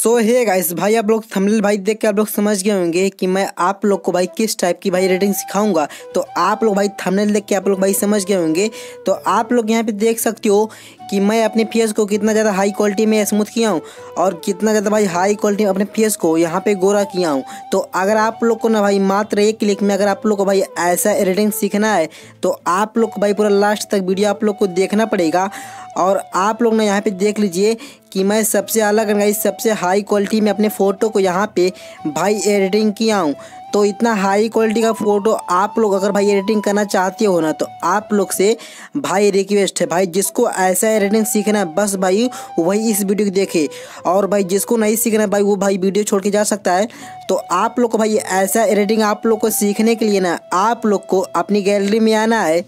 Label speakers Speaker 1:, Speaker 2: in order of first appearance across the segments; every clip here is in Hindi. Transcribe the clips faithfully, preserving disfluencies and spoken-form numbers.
Speaker 1: सो हे गाइस भाई, आप लोग थंबनेल भाई देख के आप लोग समझ गए होंगे कि मैं आप लोग को भाई किस टाइप की भाई एडिटिंग सिखाऊंगा। तो आप लोग भाई थंबनेल देख के आप लोग भाई समझ गए होंगे। तो आप लोग यहाँ पे देख सकते हो कि मैं अपने फेस को कितना ज़्यादा हाई क्वालिटी में स्मूथ किया हूँ और कितना ज़्यादा भाई हाई क्वालिटी में अपने फेस को यहाँ पे गोरा किया हूँ। तो अगर आप लोग को ना भाई मात्र एक क्लिक में अगर आप लोग को भाई ऐसा एडिटिंग सीखना है तो आप लोग को भाई पूरा लास्ट तक वीडियो आप लोग को देखना पड़ेगा। और आप लोग ना यहाँ पे देख लीजिए कि मैं सबसे अलग गाइस सबसे हाई क्वालिटी में अपने फ़ोटो को यहाँ पे भाई एडिटिंग किया हूँ। तो इतना हाई क्वालिटी का फ़ोटो आप लोग अगर भाई एडिटिंग करना चाहते हो ना तो आप लोग से भाई रिक्वेस्ट है, भाई जिसको ऐसा एडिटिंग सीखना है बस भाई वही इस वीडियो को देखे, और भाई जिसको नहीं सीखना है भाई वो भाई वीडियो छोड़ के जा सकता है। तो आप लोग को भाई ऐसा एडिटिंग आप लोग को सीखने के लिए ना आप लोग को अपनी गैलरी में आना है।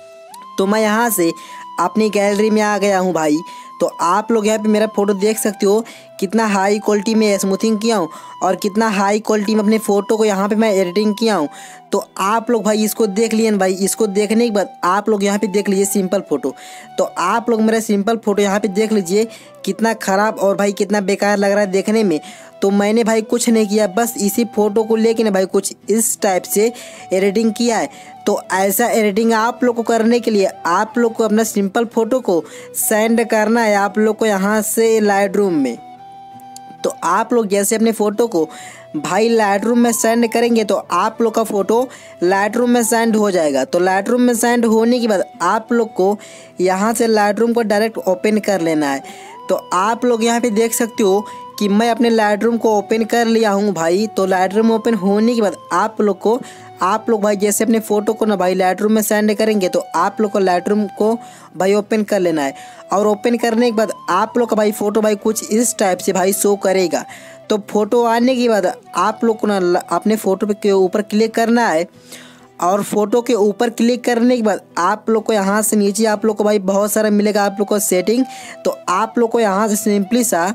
Speaker 1: तो मैं यहाँ से अपनी गैलरी में आ गया हूँ भाई। तो आप लोग यहाँ पे मेरा फ़ोटो देख सकते हो कितना हाई क्वालिटी में स्मूथिंग किया हूँ और कितना हाई क्वालिटी में अपने फ़ोटो को यहाँ पे मैं एडिटिंग किया हूँ। तो आप लोग भाई इसको देख लिए भाई, इसको देखने के बाद आप लोग यहाँ पे देख लीजिए सिंपल फ़ोटो। तो आप लोग मेरा सिंपल फ़ोटो यहाँ पे देख लीजिए कितना ख़राब और भाई कितना बेकार लग रहा है देखने में। तो मैंने भाई कुछ नहीं किया, बस इसी फ़ोटो को लेके ना भाई कुछ इस टाइप से एडिटिंग किया है। तो ऐसा एडिटिंग आप लोग को करने के लिए आप लोग को अपना सिंपल फ़ोटो को सेंड करना है आप लोग को यहाँ से लाइट रूम में। तो आप लोग जैसे अपने फ़ोटो को भाई लाइट रूम में सेंड करेंगे तो आप लोग का फ़ोटो लाइट रूम में सेंड हो जाएगा। तो लाइट रूम में सेंड होने के बाद आप लोग को यहाँ से लाइट रूम को डायरेक्ट ओपन कर लेना है। तो आप लोग यहाँ पे देख सकते हो कि मैं अपने लाइट रूम को ओपन कर लिया हूँ भाई। तो लाइट रूम ओपन होने के बाद आप लोग को आप लोग भाई जैसे अपने फ़ोटो को ना भाई लाइट रूम में सेंड करेंगे तो आप लोग को लाइट रूम को भाई ओपन कर लेना है। और ओपन करने के बाद आप लोग का भाई फ़ोटो भाई कुछ इस टाइप से भाई शो करेगा। तो फ़ोटो आने के बाद आप लोग को ना अपने फ़ोटो के ऊपर क्लिक करना है और फ़ोटो के ऊपर क्लिक करने के बाद आप लोग को यहाँ से नीचे आप लोग को भाई बहुत सारा मिलेगा आप लोग को सेटिंग। तो आप लोग को यहाँ से सिंपली सा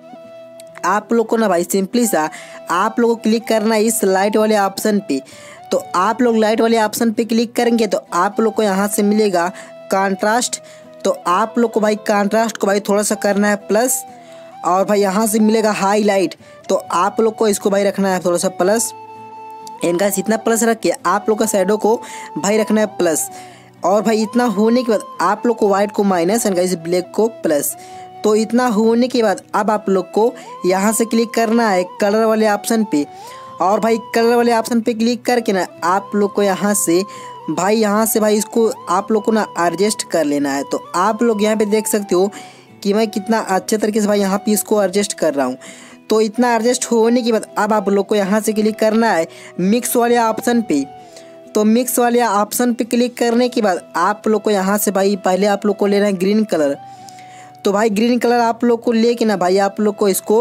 Speaker 1: आप लोग को ना भाई सिंपली सा आप लोग को क्लिक करना है इस लाइट वाले ऑप्शन पे। तो आप लोग लाइट वाले ऑप्शन पे क्लिक करेंगे तो आप लोग को यहाँ से मिलेगा कंट्रास्ट। तो आप लोग को भाई कंट्रास्ट को भाई थोड़ा सा करना है प्लस, और भाई यहाँ से मिलेगा हाईलाइट। तो आप लोग को इसको भाई रखना है थोड़ा सा प्लस। इनका इतना प्लस रख के आप लोग का शैडो को भाई रखना है प्लस। और भाई इतना होने के बाद आप लोग को वाइट को माइनस एंड इस ब्लैक को प्लस। तो इतना होने के बाद अब आप लोग को यहाँ से क्लिक करना है कलर वाले ऑप्शन पे, और भाई कलर वाले ऑप्शन पे क्लिक करके ना आप लोग को यहाँ से भाई यहाँ से भाई इसको आप लोग को ना एडजस्ट कर लेना है। तो आप लोग यहाँ पे देख सकते हो कि मैं कितना अच्छे तरीके से भाई यहाँ पे इसको एडजस्ट कर रहा हूँ। तो इतना एडजस्ट होने के बाद अब आप लोग को यहाँ से क्लिक करना है मिक्स वाले ऑप्शन पे। तो मिक्स वाले ऑप्शन पे क्लिक करने के बाद आप लोग को यहाँ से भाई पहले आप लोग को लेना है ग्रीन कलर। तो भाई ग्रीन कलर आप लोग को लेके ना भाई आप लोग को इसको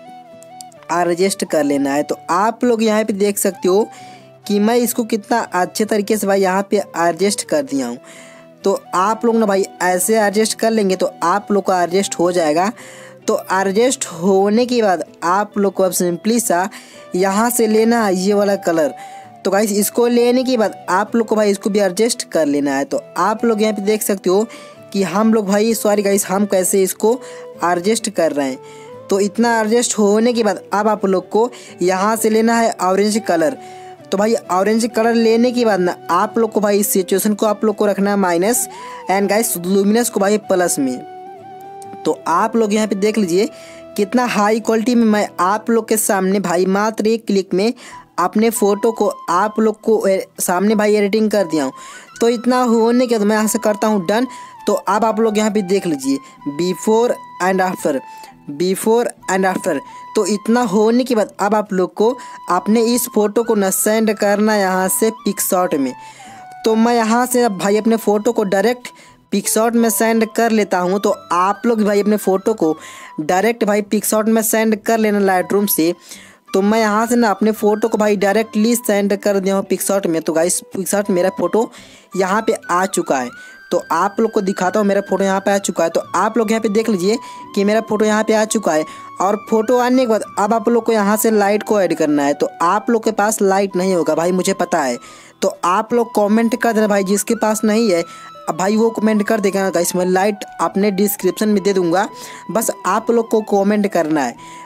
Speaker 1: एडजस्ट कर लेना है। तो आप लोग यहाँ पे देख सकते हो कि मैं इसको कितना अच्छे तरीके से भाई यहाँ पे एडजस्ट कर दिया हूँ। तो आप लोग ना भाई ऐसे एडजस्ट कर लेंगे तो आप लोग का एडजस्ट हो जाएगा। तो एडजस्ट होने के बाद आप लोग को अब सिंपली सा यहाँ से लेना है ये वाला कलर। तो गाइस इसको लेने के बाद आप लोग को भाई इसको भी एडजस्ट कर लेना है। तो आप लोग यहाँ पे देख सकते हो कि हम लोग भाई सॉरी गाइस हम कैसे इसको एडजस्ट कर रहे हैं। तो इतना एडजस्ट होने के बाद अब आप लोग को यहाँ से लेना है ऑरेंज कलर। तो भाई ऑरेंज कलर लेने के बाद ना आप लोग को भाई इस सिचुएशन को आप लोग को रखना है माइनस एंड गाइस लुमिनस को भाई प्लस में। तो आप लोग यहाँ पे देख लीजिए कितना हाई क्वालिटी में मैं आप लोग के सामने भाई मात्र एक क्लिक में अपने फ़ोटो को आप लोग को सामने भाई एडिटिंग कर दिया हूँ। तो इतना होने के बाद मैं यहाँ से करता हूँ डन। तो अब आप लोग यहाँ पे देख लीजिए before and after, before and after. तो इतना होने के बाद अब आप लोग को अपने इस फ़ोटो को न सेंड करना यहाँ से पिक्सआउट में। तो मैं यहाँ से अब भाई अपने फ़ोटो को डायरेक्ट पिक्सआउट में सेंड कर लेता हूँ। तो आप लोग भाई अपने फ़ोटो को डायरेक्ट भाई पिक्सआउट में सेंड कर लेना लाइट रूम से। तो मैं यहाँ से ना अपने फ़ोटो को भाई डायरेक्टली सेंड कर दिया हूँ पिक्सआउट में। तो गाइस पिक्सआउट मेरा फ़ोटो यहाँ पे आ चुका है। तो आप लोग को दिखाता हूँ मेरा फ़ोटो यहाँ पे आ चुका है। तो आप लोग यहाँ पे देख लीजिए कि मेरा फ़ोटो यहाँ पे आ चुका है। और फोटो आने के बाद अब आप लोग को यहाँ से लाइट को ऐड करना है। तो आप लोग के पास लाइट नहीं होगा भाई, मुझे पता है। तो आप लोग कमेंट कर देना भाई, जिसके पास नहीं है अब भाई वो कमेंट कर देगा गाइस, मैं लाइट अपने डिस्क्रिप्शन में दे दूंगा, बस आप लोग को कमेंट करना है।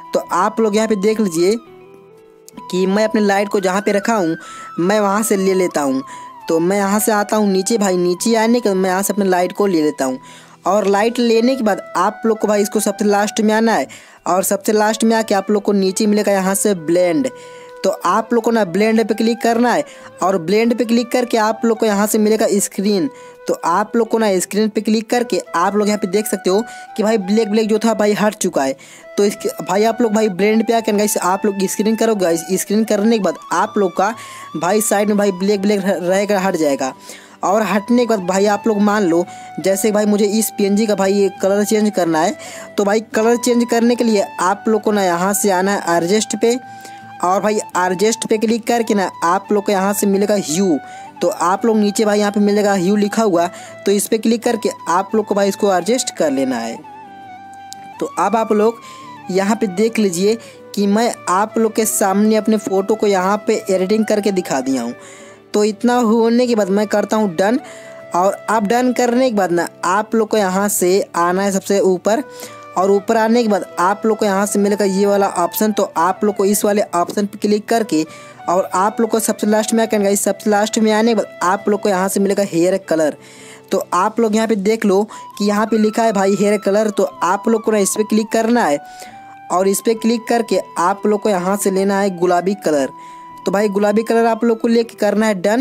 Speaker 1: तो आप लोग यहाँ पे देख लीजिए कि मैं अपने लाइट को जहाँ पे रखा हूँ मैं वहाँ से ले लेता हूँ। तो मैं यहाँ से आता हूँ नीचे भाई, नीचे आने के मैं यहाँ से अपने लाइट को ले लेता हूँ। और लाइट लेने के बाद आप लोग को भाई इसको सबसे लास्ट में आना है, और सबसे लास्ट में आके आप लोग को नीचे मिलेगा यहाँ से ब्लेंड। तो आप लोग को ना ब्लेंड पे क्लिक करना है, और ब्लेंड पे क्लिक करके आप लोग को यहाँ से मिलेगा स्क्रीन। तो आप लोग को ना स्क्रीन पे क्लिक करके आप लोग यहाँ पे देख सकते हो कि भाई ब्लैक ब्लैक जो था भाई हट चुका है। तो इसके भाई आप लोग भाई ब्लेंड पे आकर गाइस आप लोग स्क्रीन करोगे गाइस, स्क्रीन करने के बाद आप लोग का भाई साइड में भाई ब्लैक ब्लैक रहेगा, हट जाएगा। और हटने के बाद भाई आप लोग मान लो जैसे भाई मुझे इस पीएनजी का भाई ये कलर चेंज करना है, तो भाई कलर चेंज करने के लिए आप लोग को ना यहाँ से आना है एडजस्ट पे, और भाई एडजस्ट पे क्लिक करके ना आप लोग को यहाँ से मिलेगा ह्यू। तो आप लोग नीचे भाई यहाँ पे मिलेगा ह्यू लिखा हुआ, तो इस पर क्लिक करके आप लोग को भाई इसको एडजस्ट कर लेना है। तो अब आप लोग यहाँ पे देख लीजिए कि मैं आप लोग के सामने अपने फ़ोटो को यहाँ पे एडिटिंग करके दिखा दिया हूँ। तो इतना होने के बाद मैं करता हूँ डन, और अब डन करने के बाद ना आप लोग को यहाँ से आना है सबसे ऊपर, और ऊपर आने के बाद आप लोग को यहाँ से मिलेगा ये वाला ऑप्शन। तो आप लोग को इस वाले ऑप्शन पे क्लिक करके और आप लोग को सबसे लास्ट में आकर गाइस सबसे लास्ट में आने के बाद आप लोग को यहाँ से मिलेगा हेयर कलर। तो आप लोग यहाँ पे देख लो कि यहाँ पे लिखा है भाई हेयर कलर। तो आप लोग को ना इस पर क्लिक करना है, और इस पर क्लिक करके आप लोग को यहाँ से लेना है गुलाबी कलर। तो भाई गुलाबी कलर आप लोग को लेके करना है डन,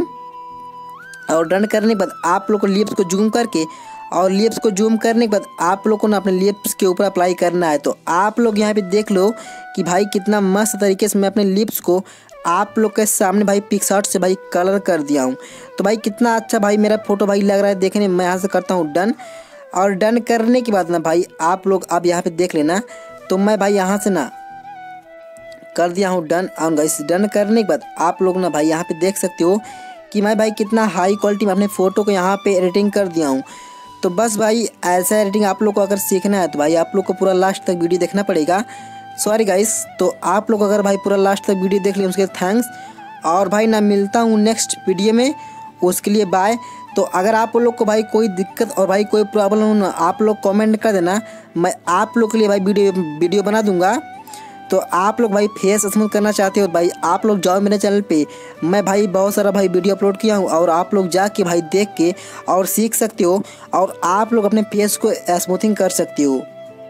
Speaker 1: और डन करने के बाद आप लोग को लिप्स को जूम करके और लिप्स को जूम करने के बाद आप लोग को ना अपने लिप्स के ऊपर अप्लाई करना है। तो आप लोग यहाँ पे देख लो कि भाई कितना मस्त तरीके से मैं अपने लिप्स को आप लोग के सामने भाई पिक्सआर्ट से भाई कलर कर दिया हूँ। तो भाई कितना अच्छा भाई मेरा फोटो भाई लग रहा है देखने में। मैं यहाँ से करता हूँ डन, और डन करने के बाद ना भाई आप लोग अब यहाँ पे देख लेना। तो मैं भाई यहाँ से ना कर दिया हूँ डन, और गाइस डन करने के बाद आप लोग ना भाई यहाँ पे देख सकते हो कि मैं भाई कितना हाई क्वालिटी में अपने फ़ोटो को यहाँ पे एडिटिंग कर दिया हूँ। तो बस भाई ऐसा एडिटिंग आप लोग को अगर सीखना है तो भाई आप लोग को पूरा लास्ट तक वीडियो देखना पड़ेगा। सॉरी गाइस, तो आप लोग अगर भाई पूरा लास्ट तक वीडियो देख लें उसके थैंक्स। और भाई ना मिलता हूँ नेक्स्ट वीडियो में, उसके लिए बाय। तो अगर आप लोग को भाई कोई दिक्कत और भाई कोई प्रॉब्लम हो ना आप लोग कमेंट कर देना, मैं आप लोग के लिए भाई वीडियो वीडियो बना दूंगा। तो आप लोग भाई फेस स्मूथ करना चाहते हो भाई आप लोग जाओ मेरे चैनल पे, मैं भाई बहुत सारा भाई वीडियो अपलोड किया हूँ, और आप लोग जाके भाई देख के और सीख सकते हो, और आप लोग अपने फेस को स्मूथिंग कर सकते हो।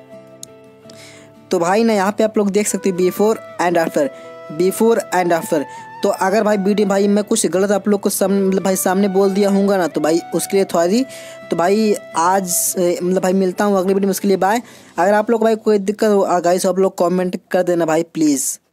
Speaker 1: तो भाई ना यहाँ पे आप लोग देख सकते हो before and after, before and after. तो अगर भाई वीडियो भाई मैं कुछ गलत आप लोग को सामने मतलब भाई सामने बोल दिया होगा ना, तो भाई उसके लिए सॉरी। तो भाई आज मतलब भाई मिलता हूँ अगली वीडियो में, उसके लिए बाय। अगर आप लोग भाई कोई दिक्कत हो गाइस आप लोग कमेंट कर देना भाई प्लीज़।